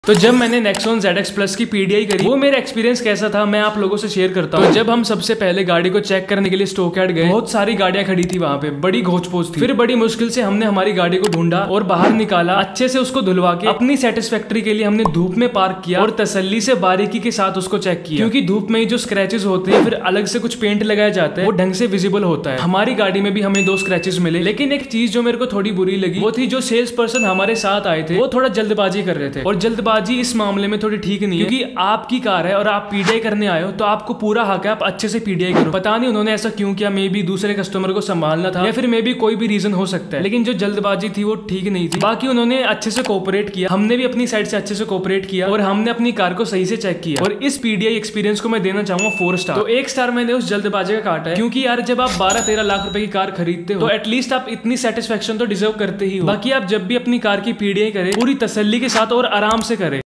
तो जब मैंने नेक्सॉन ZX Plus की PDI करी, वो मेरा एक्सपीरियंस कैसा था मैं आप लोगों से शेयर करता हूँ। तो जब हम सबसे पहले गाड़ी को चेक करने के लिए स्टॉकयार्ड गए, बहुत सारी गाड़ियां खड़ी थी वहां पे, बड़ी घोच पोच थी। फिर बड़ी मुश्किल से हमने हमारी गाड़ी को ढूंढा और बाहर निकाला, अच्छे से उसको धुलवा के अपनी सेटिस्फैक्ट्री के लिए हमने धूप में पार्क किया और तसल्ली से बारीकी के साथ उसको चेक किया, क्योंकि धूप में जो स्क्रैचेस होते हैं फिर अलग से कुछ पेंट लगाया जाता है, वो ढंग से विजिबल होता है। हमारी गाड़ी में भी हमें 2 स्क्रैचेस मिले, लेकिन एक चीज जो मेरे को थोड़ी बुरी लगी वो थी जो सेल्स पर्सन हमारे साथ आए थे वो थोड़ा जल्दबाजी कर रहे थे, और जल्दबाजी इस मामले में थोड़ी ठीक नहीं है, क्योंकि आपकी कार है और आप पीडीआई करने आए हो तो आपको पूरा हक है आप अच्छे से पीडीआई करो। पता नहीं उन्होंने ऐसा क्यों किया, मे बी दूसरे कस्टमर को संभालना था या फिर मे बी कोई भी रीजन हो सकता है, लेकिन जो जल्दबाजी थी वो ठीक नहीं थी। बाकी उन्होंने अच्छे से कोऑपरेट किया, हमने भी अपनी साइड से अच्छे से कोऑपरेट किया और हमने अपनी कार को सही से चेक किया, और इस पीडीआई एक्सपीरियंस को मैं देना चाहूंगा 4 स्टार। तो 1 स्टार मैंने उस जल्दबाजी का काटा है, क्योंकि यार जब आप 12-13 लाख रुपए की कार खरीदते हो तो एटलीस्ट आप इतनी सेटिस्फेक्शन तो डिजर्व करते ही हो। बाकी आप जब भी अपनी कार की पीडीआई करें पूरी तसल्ली के साथ और आराम से करें।